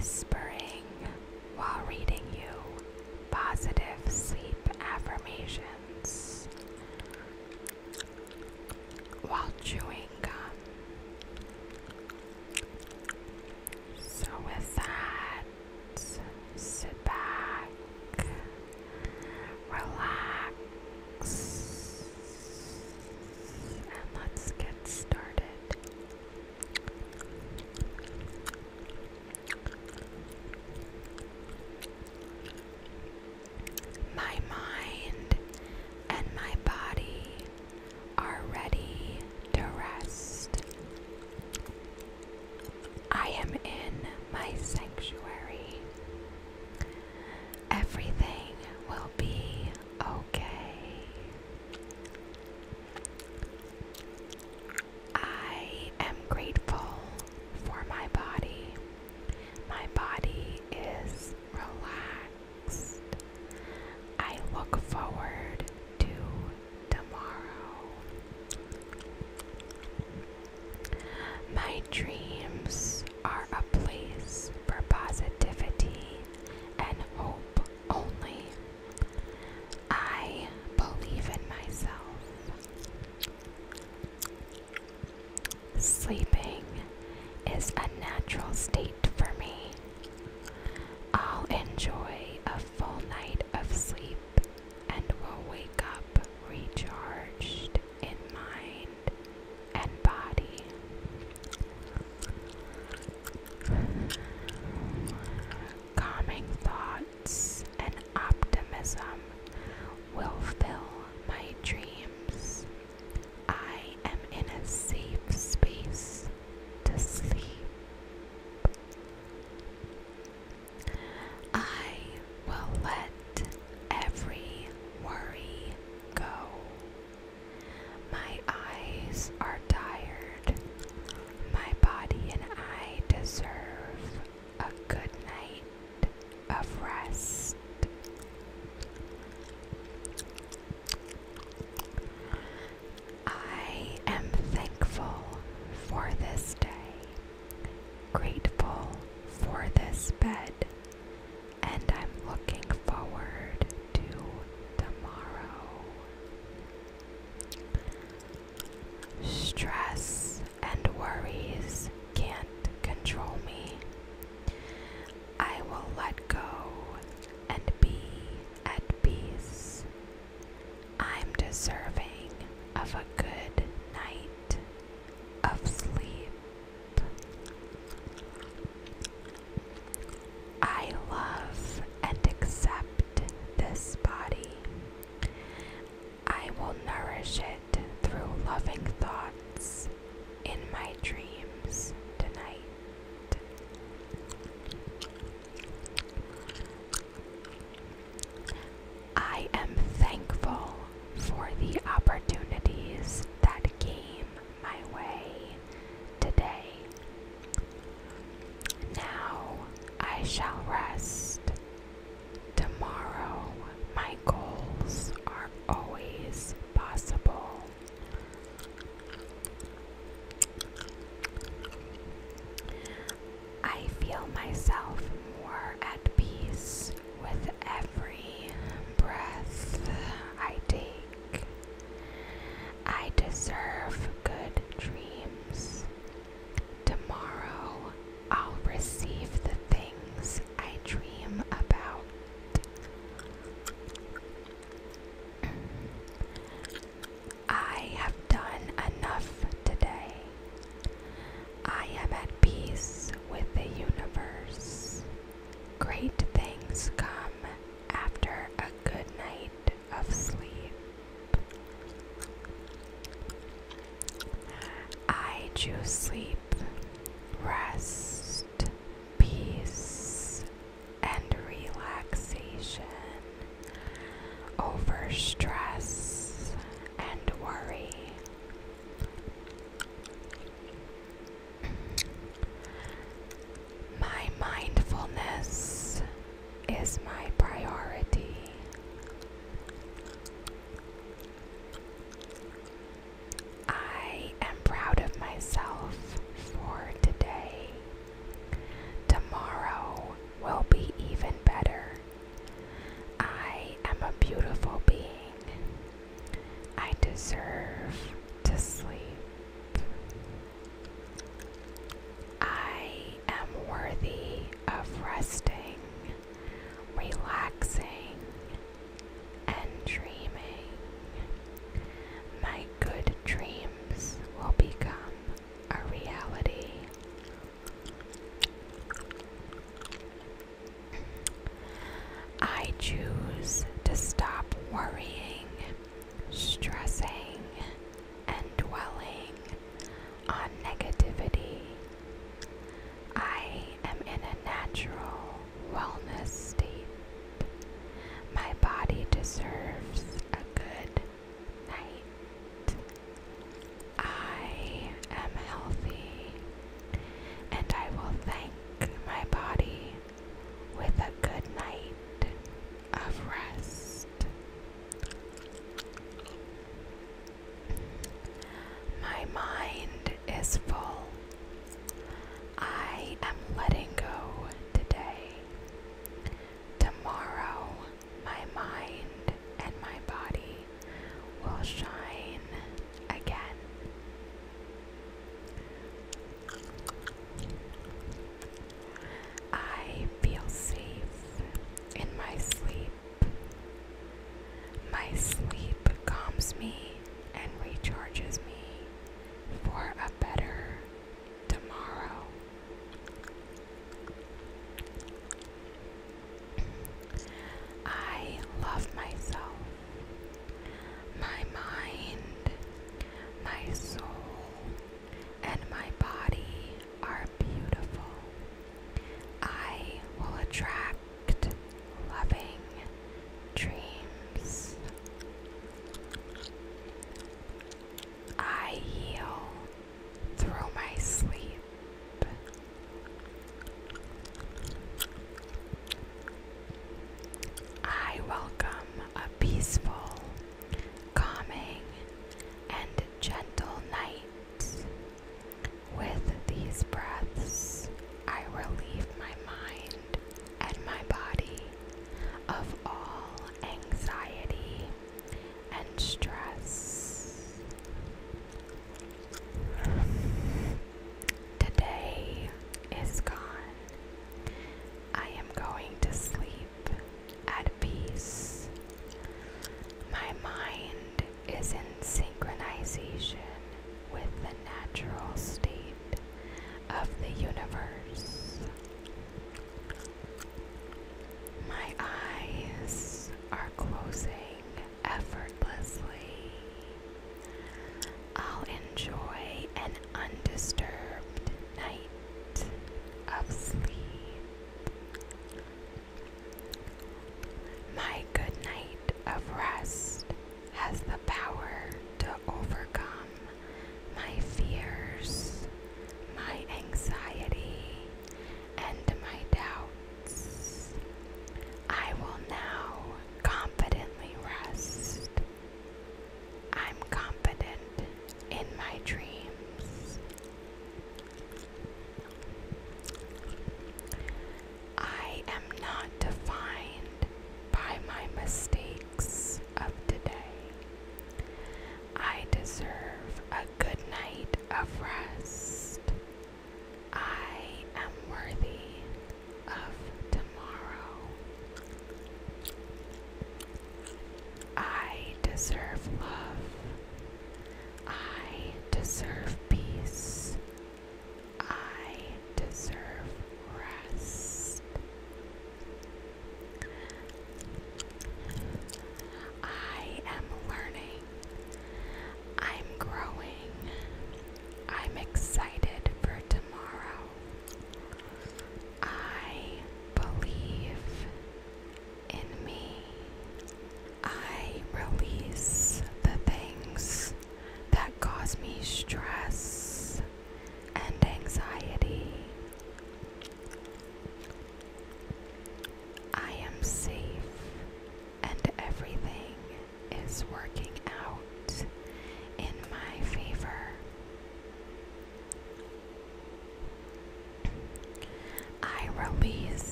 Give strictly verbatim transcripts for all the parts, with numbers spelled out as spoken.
whispering while reading you positive sleep affirmations while chewing gum. So with that, sit back, relax, and let's get started. My mind and my body are ready to rest. I am in my sanctuary. Everything will be okay. I am grateful for my body. My body is relaxed. I look forward to tomorrow. My dreams are a place for positivity and hope only. I believe in myself. Sleeping is a natural state for me. I'll enjoy a full night of sleep and will wake up recharged in mind and body. Calming thoughts and optimism will fill my dreams. I am in a safe space to sleep. I will let every worry go. My eyes are tired. My body and I deserve a good night of rest. I am thankful for this day, grateful for this bed, and I'm looking forward to tomorrow. Stress and worries can't control me. I will let go and be at peace. I'm deserving of a good night of sleep. I love and accept this body. I will nourish it through loving thoughts in my dreams tonight. I am thankful for the opportunities that came my way today. Now I shall rest. Tomorrow my goals are always possible. I feel myself more at peace with every breath I take. I deserve good dreams. Tomorrow I'll receive the things I dream about. I have done enough today. I am at peace with the universe. Great things come after a good night of sleep. I choose sleep, rest, peace, and relaxation over stress and worry. My mindfulness is my priority. I am proud of myself for today. Tomorrow natural wellness state. My body deserves a good night. I am healthy, and I will thank my body with a good night of rest. My mind is full. I am letting go today.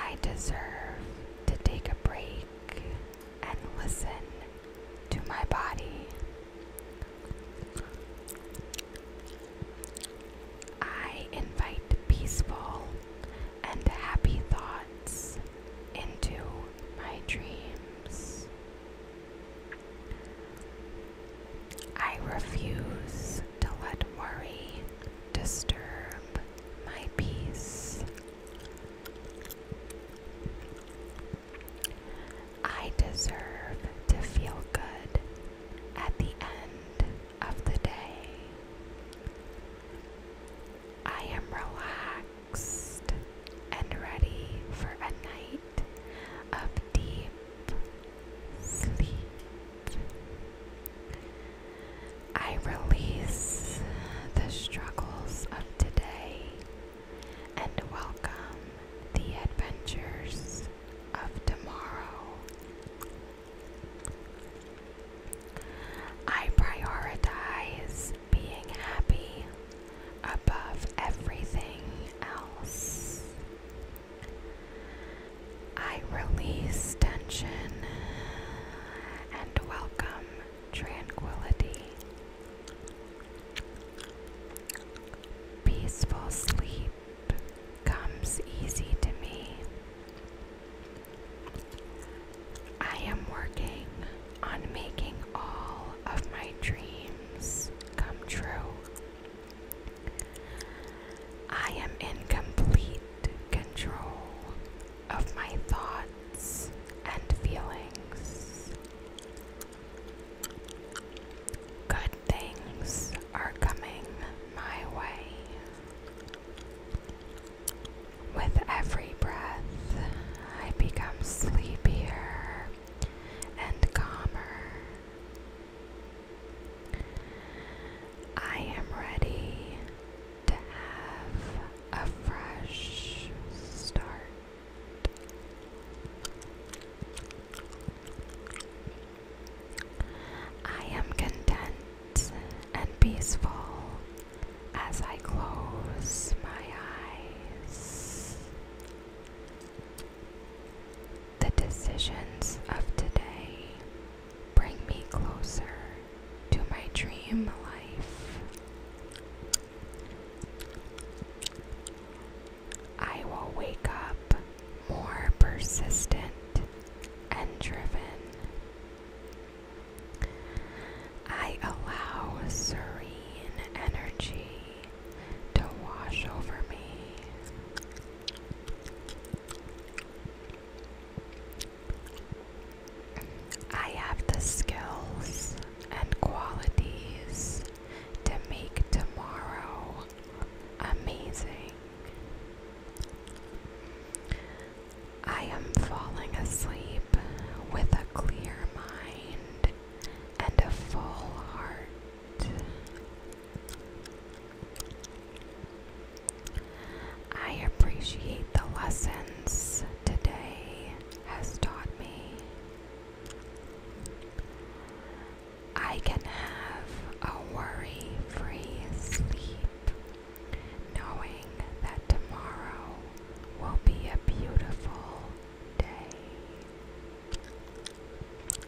I deserve to take a break and listen to my body. I invite peaceful and happy thoughts into my dreams. I refuse to let worry disturb my peace. I deserve to feel good at the end of the day. I am relaxed and ready for a night of deep sleep. I release the struggles of today and welcome the adventures of tomorrow. I prioritize being happy above everything else. I release tension and welcome tranquility. Peaceful sleep comes easy to me. I am working on making all of my dreams come true. I am in complete control of my thoughts and feelings. Good things are coming my way. With every breath, I become sleepier and calmer. I am ready to have a fresh start. I am content and peaceful as I close my eyes. The decisions of today bring me closer to my dream life. I will wake up more persistent and driven. I allow serene energy to wash over me. I have the skills and qualities to make tomorrow amazing. I am falling asleep with a clear mind and a full heart. I appreciate the lessons today has taught me. I can have a worry-free sleep, knowing that tomorrow will be a beautiful day.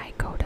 I go